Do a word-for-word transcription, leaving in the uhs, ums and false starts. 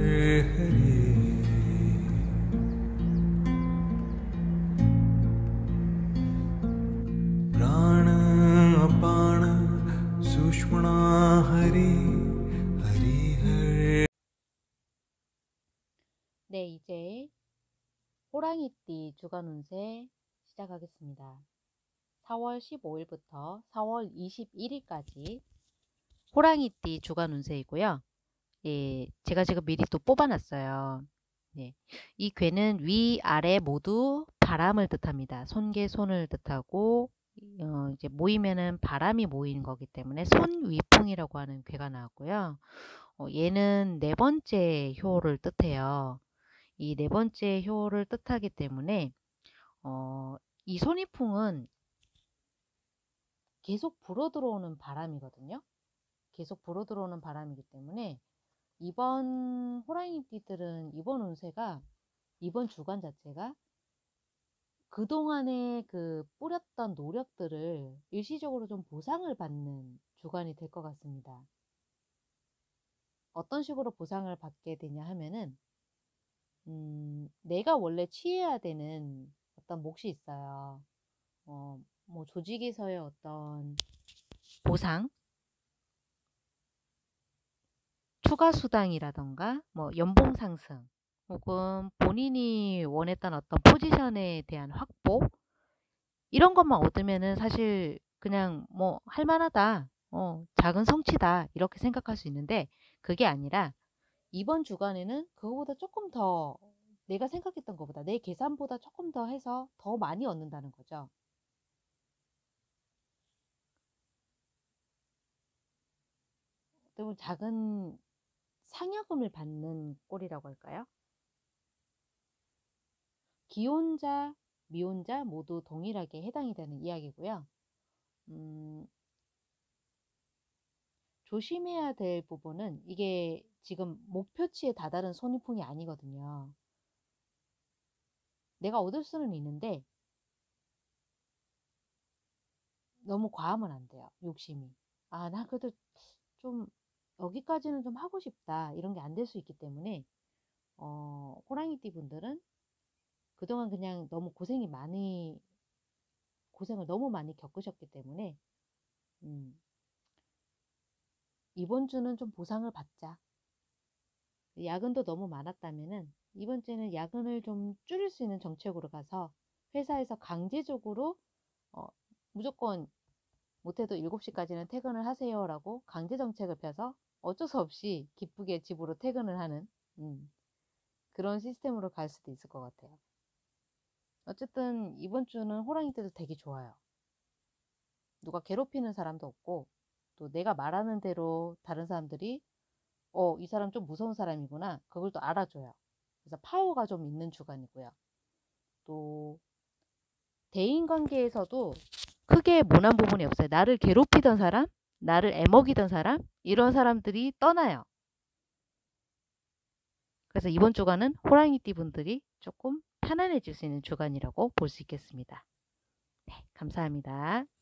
हरे प्राण अपान सुषुम्ना हरि हरि हरे. 네, 이제 호랑이띠 주간 운세 시작하겠습니다. 사월 십오일부터 사월 이십일일까지 호랑이띠 주간 운세이고요. 예, 제가 지금 미리 또 뽑아놨어요. 네, 이 괴는 위, 아래 모두 바람을 뜻합니다. 손개, 손을 뜻하고 어, 이제 모이면은 바람이 모이는 거기 때문에 손위풍이라고 하는 괴가 나왔고요. 어, 얘는 네 번째 효를 뜻해요. 이 네 번째 효를 뜻하기 때문에 어, 이 손위풍은 계속 불어들어오는 바람이거든요. 계속 불어들어오는 바람이기 때문에 이번 호랑이띠들은 이번 운세가 이번 주간 자체가 그동안에 그 뿌렸던 노력들을 일시적으로 좀 보상을 받는 주간이 될 것 같습니다. 어떤 식으로 보상을 받게 되냐 하면은 음, 내가 원래 취해야 되는 어떤 몫이 있어요. 어, 뭐 조직에서의 어떤 보상, 추가 수당이라던가 뭐 연봉 상승 혹은 본인이 원했던 어떤 포지션에 대한 확보 이런 것만 얻으면은 사실 그냥 뭐 할만하다, 어, 작은 성취다 이렇게 생각할 수 있는데 그게 아니라 이번 주간에는 그거보다 조금 더 내가 생각했던 것보다 내 계산보다 조금 더 해서 더 많이 얻는다는 거죠. 또 작은 상여금을 받는 꼴이라고 할까요? 기혼자, 미혼자 모두 동일하게 해당이 되는 이야기고요. 음, 조심해야 될 부분은 이게 지금 목표치에 다다른 손위풍이 아니거든요. 내가 얻을 수는 있는데 너무 과하면 안 돼요. 욕심이. 아, 나 그래도 좀 여기까지는 좀 하고 싶다. 이런 게 안 될 수 있기 때문에 어, 호랑이띠 분들은 그동안 그냥 너무 고생이 많이 고생을 너무 많이 겪으셨기 때문에 음, 이번 주는 좀 보상을 받자. 야근도 너무 많았다면은 이번 주에는 야근을 좀 줄일 수 있는 정책으로 가서 회사에서 강제적으로 어, 무조건 못해도 일곱 시까지는 퇴근을 하세요 라고 강제 정책을 펴서 어쩔 수 없이 기쁘게 집으로 퇴근을 하는 음, 그런 시스템으로 갈 수도 있을 것 같아요. 어쨌든 이번 주는 호랑이 때도 되게 좋아요. 누가 괴롭히는 사람도 없고 또 내가 말하는 대로 다른 사람들이 어, 이 사람 좀 무서운 사람이구나. 그걸 또 알아줘요. 그래서 파워가 좀 있는 주간이고요. 또 대인관계에서도 크게 모난 부분이 없어요. 나를 괴롭히던 사람, 나를 애먹이던 사람, 이런 사람들이 떠나요. 그래서 이번 주간은 호랑이띠 분들이 조금 편안해질 수 있는 주간이라고 볼 수 있겠습니다. 네, 감사합니다.